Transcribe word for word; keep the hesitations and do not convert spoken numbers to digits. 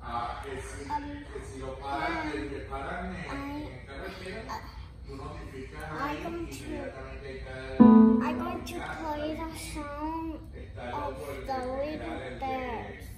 Ah, que si, Um, que si lo paran, que, que paran en, I, en carretera, tú notificas I'm ahí going to, inmediatamente ahí está el, I'm going to el play the song está el of otro, el, the el Little general, el de, Bears.